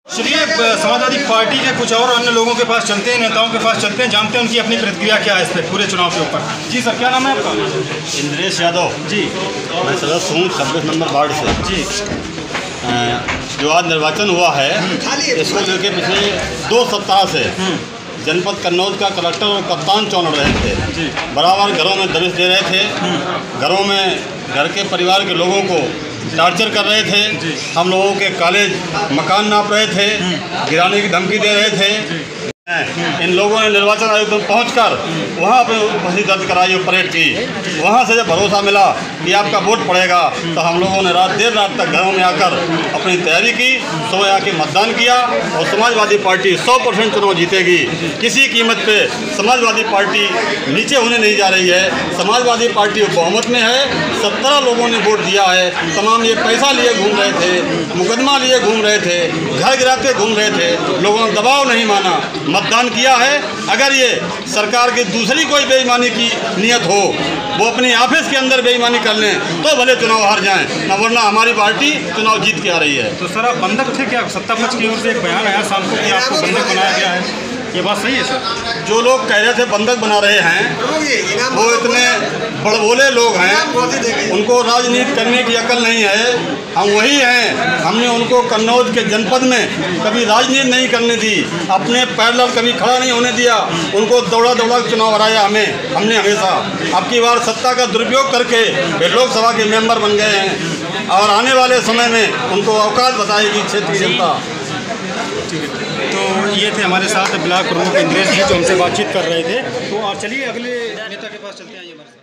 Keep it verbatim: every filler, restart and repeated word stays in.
चलिए समाजवादी पार्टी के कुछ और अन्य लोगों के पास चलते हैं, नेताओं के पास चलते हैं, जानते हैं उनकी अपनी प्रतिक्रिया क्या है इस पर पूरे चुनाव के ऊपर। जी सर, क्या नाम है आपका? इंद्रेश यादव जी। मैं सदस्य हूँ छब्बीस नंबर वार्ड से जी। जो आज निर्वाचन हुआ है इसको लेकर पिछले दो सप्ताह से जनपद कन्नौज का कलेक्टर और कप्तान चौन रहे थे। बराबर घरों में दबिश दे रहे थे, घरों में घर के परिवार के लोगों को टार्चर कर रहे थे, हम लोगों के कॉलेज मकान नाप रहे थे, गिराने की धमकी दे रहे थे। इन लोगों ने निर्वाचन आयोग तक पहुंचकर वहां पर उपस्थिति दर्ज कराई और परेड की। वहां से जब भरोसा मिला कि आपका वोट पड़ेगा तो हम लोगों ने रात देर रात तक घरों में आकर अपनी तैयारी की, सुबह आके मतदान किया और समाजवादी पार्टी सौ परसेंट चुनाव जीतेगी। किसी कीमत पे समाजवादी पार्टी नीचे होने नहीं जा रही है। समाजवादी पार्टी बहुमत में है, सत्रह लोगों ने वोट दिया है। तमाम ये पैसा लिए घूम रहे थे, मुकदमा लिए घूम रहे थे, घर गिराते घूम रहे थे, लोगों ने दबाव नहीं माना, मतदान किया है। अगर ये सरकार की दूसरी कोई बेईमानी की नियत हो, वो अपनी ऑफिस के अंदर बेईमानी कर लें तो भले चुनाव हार जाएं, न वरना हमारी पार्टी चुनाव जीत के आ रही है। तो सर आप बंधक थे क्या? सत्ता पक्ष की ओर से एक बयान आया शाम को कि आपको बंधक बनाया गया है, ये बात सही है सर? जो लोग कह रहे थे बंधक बना रहे हैं वो इतने बड़बोले लोग हैं, उनको राजनीति करने की अकल नहीं है। हम वही हैं, हमने उनको कन्नौज के जनपद में कभी राजनीति नहीं करने दी, अपने पैरेलल कभी खड़ा नहीं होने दिया, उनको दौड़ा दौड़ा चुनाव हराया हमें हमने हमेशा। अब की बार सत्ता का दुरुपयोग करके वे लोकसभा के मेंबर बन गए हैं और आने वाले समय में उनको औकात बताएगी क्षेत्र की जनता। ठीक है, तो ये थे हमारे साथ ब्लॉक प्रमुख इंद्रेश जी जो हमसे बातचीत कर रहे थे। तो और चलिए अगले नेता के पास चलते हैं।